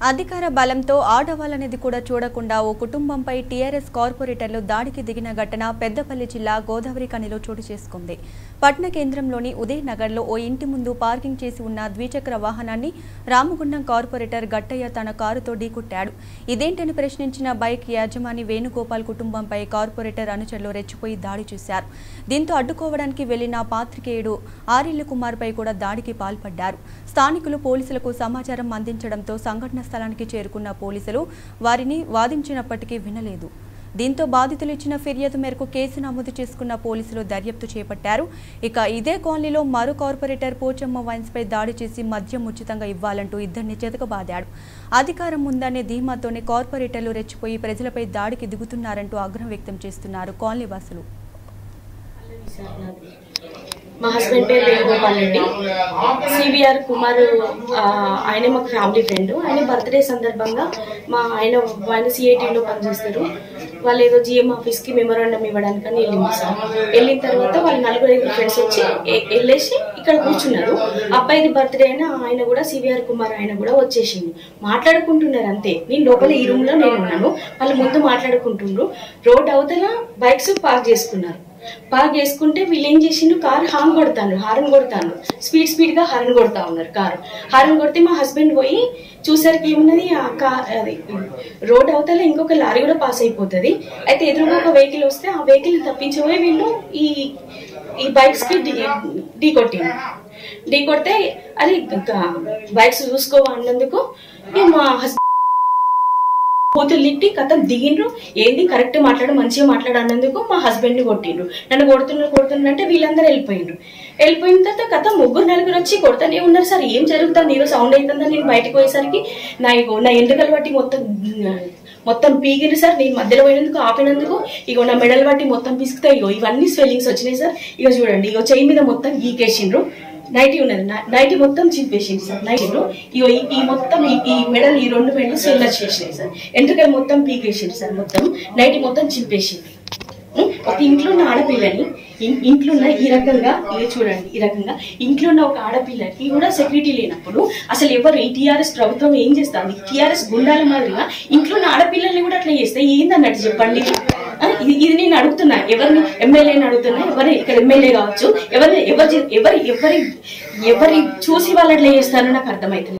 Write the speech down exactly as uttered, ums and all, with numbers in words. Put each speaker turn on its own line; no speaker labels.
అధికార బలంతో ఆడవాళ్ళనేది కూడా చూడకుండా ఓ కుటుంబంపై టీఆర్ఎస్ కార్పొరేటర్లు దాడికి దిగిన ఘటన పెద్దపల్లి జిల్లా గోదావరి కనిలో చోటు చేసుకుంది. పట్న కేంద్రంలోని ఉదయనగర్లో ఓ ఇంటి ముందు పార్కింగ్ చేసి ఉన్న ద్విచక్ర వాహనాన్ని రామగుండం కార్పొరేటర్ గట్టయ్య తన కారుతో ఢీకొట్టాడు. ఇదేంటని ప్రశ్నించిన బైక్ యజమాని వేణుగోపాల్ కుటుంబంపై కార్పొరేటర్ అనుచరులు రెచ్చిపోయి దాడి చేశారు. దీంతో అడ్డుకోవడానికి వెళ్లిన పాత్రికేయుడు ఆరిల్లు కుమార్పై కూడా దాడికి పాల్పడ్డారు. స్థానికులు పోలీసులకు సమాచారం అందించడంతో సంఘటన స్థలానికి చేరుకున్న పోలీసులు వారిని వాదించినప్పటికీ వినలేదు. దీంతో బాధితులు ఇచ్చిన ఫిర్యాదు మేరకు కేసు నమోదు చేసుకున్న పోలీసులు దర్యాప్తు చేపట్టారు. ఇక ఇదే కాలనీలో మరో కార్పొరేటర్ పోచమ్మ వైన్స్పై దాడి చేసి మద్యం ఉచితంగా ఇవ్వాలంటూ ఇద్దరిని చెతకబాదాడు. అధికారం ఉందనే ధీమాతోనే కార్పొరేటర్లు రెచ్చిపోయి ప్రజలపై దాడికి దిగుతున్నారంటూ ఆగ్రహం వ్యక్తం చేస్తున్నారు కాలనీ వాసులు.
మా హస్బెండ్ పేరు వేణుగోపాల్ రెడ్డి. సివిఆర్ కుమార్ ఆయన మాకు ఫ్యామిలీ ఫ్రెండ్. ఆయన బర్త్డే సందర్భంగా మా ఆయన ఆయన సిఐటీలో పనిచేస్తారు. వాళ్ళు ఏదో జిఎం ఆఫీస్కి మెమోరాండం ఇవ్వడానికని వెళ్ళింది సార్. వెళ్ళిన తర్వాత వాళ్ళు నలుగురు ఐదు ఫ్రెండ్స్ వచ్చి వెళ్ళేసి ఇక్కడ కూర్చున్నారు. అబ్బాయిది బర్త్డే అయినా ఆయన కూడా సివిఆర్ కుమార్ ఆయన కూడా వచ్చేసింది. మాట్లాడుకుంటున్నారు అంతే. నేను లోపల ఈ రూమ్ లో నేను ఉన్నాను. వాళ్ళు ముందు మాట్లాడుకుంటున్నారు. రోడ్ అవతల బైక్స్ పార్క్ చేసుకున్నారు. పార్క్ చేసుకుంటే వీళ్ళు ఏం చేసిండ్రు, కారు హార్న్ కొడతాను హారన్ కొడతాను స్పీడ్ స్పీడ్ గా హారన్ కొడతా ఉన్నారు. కారు హారన్ కొడితే మా హస్బెండ్ పోయి చూసరికి ఏమున్నది, ఆ కార్ అది రోడ్ అవతల ఇంకొక లారీ కూడా పాస్ అయిపోతుంది. అయితే ఎదురుగా ఒక వెహికల్ వస్తే ఆ వెహికల్ తప్పించబోయి వీళ్ళు ఈ ఈ బైక్స్ కి ఢీ కొట్టింది. ఢీ కొడితే అది బైక్స్ చూసుకోవా అన్నందుకు మా హస్బెండ్ కూతురు లిట్టి కథం దిగిండ్రు. ఏంది కరెక్ట్ మాట్లాడు మంచిగా మాట్లాడు అన్నందుకు మా హస్బెండ్ ని కొట్టిండ్రు. నన్ను కొడుతున్నారు కొడుతున్నారంటే వీళ్ళందరూ వెళ్ళిపోయిండ్రు. వెళ్ళిపోయిన తర్వాత కథ ముగ్గురు నలుగురు వచ్చి కొడతానే ఉన్నారు. సార్ ఏం జరుగుతుంది, ఈరోజు సౌండ్ అవుతుందా, నేను బయటకు పోయేసరికి నా నా ఎండుకలు బట్టి మొత్తం మొత్తం పీగిరు సార్. నేను మధ్యలో పోయినందుకు ఆపినందుకు ఇగో నా మెడల్ బట్టి మొత్తం పిసుకుతాయి. ఇగో ఇవన్నీ స్వెల్లింగ్స్ వచ్చినాయి సార్. ఇగో చూడండి, ఇగో చెయ్యి మీద మొత్తం గీకేసిండ్రు. నైటీ ఉన్నది, నైటీ మొత్తం చింపేసింది సార్. నైటీలో ఇగో ఈ మొత్తం ఈ మెడల్ ఈ రెండు మెడలు స్వెల్ వచ్చేసినాయి సార్. ఎంట్రుకలు మొత్తం పీకేసింది సార్. మొత్తం నైటీ మొత్తం చింపేసింది. ఒక ఇంట్లో ఉన్న ఆడపిల్లని ఇంట్లో ఉన్న ఈ రకంగా ఇది చూడండి, ఈ రకంగా ఇంట్లో ఉన్న ఒక ఆడపిల్లకి కూడా సెక్యూరిటీ లేనప్పుడు అసలు ఎవరు ఈ టీఆర్ఎస్ ప్రభుత్వం ఏం చేస్తుంది? టీఆర్ఎస్ గుండాల మాదిరిగా ఇంట్లో ఉన్న ఆడపిల్లల్ని కూడా అట్లా చేస్తే ఏందన్నట్టు చెప్పండి. ఇది ఇది నేను అడుగుతున్నా, ఎవరిని ఎమ్మెల్యేని అడుగుతున్నా, ఎవరి ఇక్కడ ఎమ్మెల్యే కావచ్చు, ఎవరి ఎవరి ఎవరి ఎవరి ఎవరి చూసి వాళ్ళు అట్లా చేస్తారో నాకు అర్థమవుతుంది.